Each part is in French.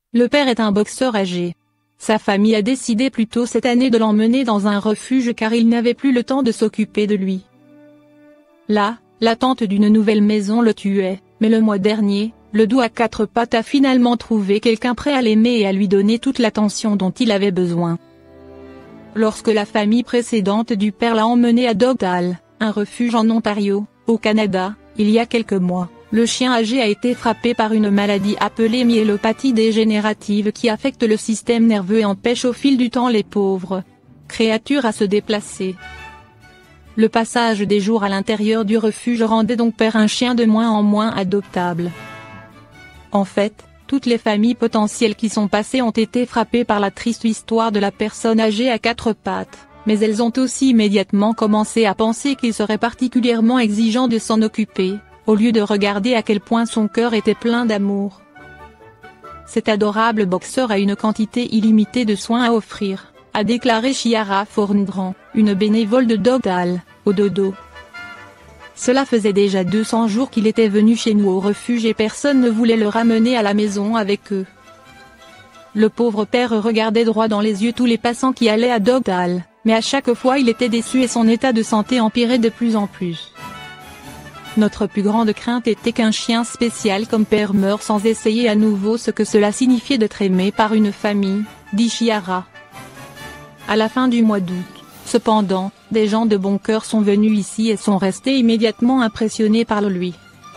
Le père est un boxeur âgé. Sa famille a décidé plus tôt cette année de l'emmener dans un refuge car il n'avait plus le temps de s'occuper de lui. Là, l'attente d'une nouvelle maison le tuait, mais le mois dernier, le doux à quatre pattes a finalement trouvé quelqu'un prêt à l'aimer et à lui donner toute l'attention dont il avait besoin. Lorsque la famille précédente du père l'a emmené à Dogdale, un refuge en Ontario, au Canada, il y a quelques mois, le chien âgé a été frappé par une maladie appelée myélopathie dégénérative qui affecte le système nerveux et empêche au fil du temps les pauvres créatures à se déplacer. Le passage des jours à l'intérieur du refuge rendait donc père un chien de moins en moins adoptable. En fait, toutes les familles potentielles qui sont passées ont été frappées par la triste histoire de la personne âgée à quatre pattes, mais elles ont aussi immédiatement commencé à penser qu'il serait particulièrement exigeant de s'en occuper, au lieu de regarder à quel point son cœur était plein d'amour. Cet adorable boxeur a une quantité illimitée de soins à offrir, a déclaré Chiara Forndran, une bénévole de Dogdale, au dodo. Cela faisait déjà 200 jours qu'il était venu chez nous au refuge et personne ne voulait le ramener à la maison avec eux. Le pauvre père regardait droit dans les yeux tous les passants qui allaient à Dogdale, mais à chaque fois il était déçu et son état de santé empirait de plus en plus. Notre plus grande crainte était qu'un chien spécial comme père meure sans essayer à nouveau ce que cela signifiait d'être aimé par une famille, dit Chiara. À la fin du mois d'août, cependant, des gens de bon cœur sont venus ici et sont restés immédiatement impressionnés par lui.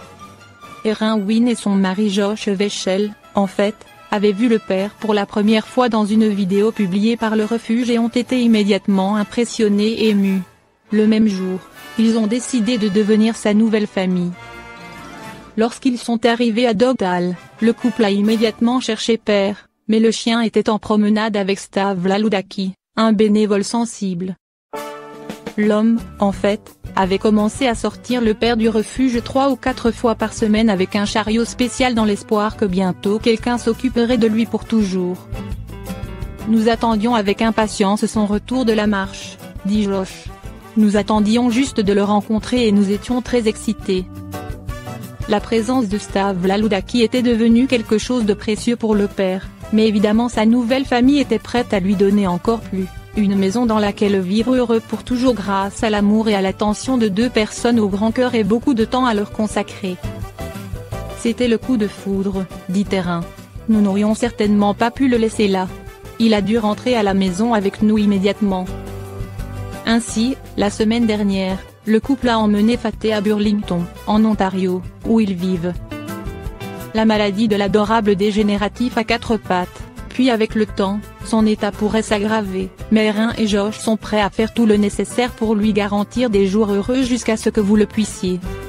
Erin Wynne et son mari Josh Weichel, en fait, avaient vu le père pour la première fois dans une vidéo publiée par le refuge et ont été immédiatement impressionnés et émus. Le même jour, ils ont décidé de devenir sa nouvelle famille. Lorsqu'ils sont arrivés à Dogdale, le couple a immédiatement cherché père, mais le chien était en promenade avec Stav Laludaki, un bénévole sensible. L'homme, en fait, avait commencé à sortir le père du refuge 3 ou 4 fois par semaine avec un chariot spécial dans l'espoir que bientôt quelqu'un s'occuperait de lui pour toujours. Nous attendions avec impatience son retour de la marche, dit Josh. Nous attendions juste de le rencontrer et nous étions très excités. La présence de Stav Laludaki était devenue quelque chose de précieux pour le père, mais évidemment sa nouvelle famille était prête à lui donner encore plus, une maison dans laquelle vivre heureux pour toujours grâce à l'amour et à l'attention de 2 personnes au grand cœur et beaucoup de temps à leur consacrer. C'était le coup de foudre, dit Erin. Nous n'aurions certainement pas pu le laisser là. Il a dû rentrer à la maison avec nous immédiatement. Ainsi, la semaine dernière, le couple a emmené Faté à Burlington, en Ontario, où ils vivent. La maladie de l'adorable dégénératif à 4 pattes, puis avec le temps, son état pourrait s'aggraver, mais Erin et Josh sont prêts à faire tout le nécessaire pour lui garantir des jours heureux jusqu'à ce que vous le puissiez.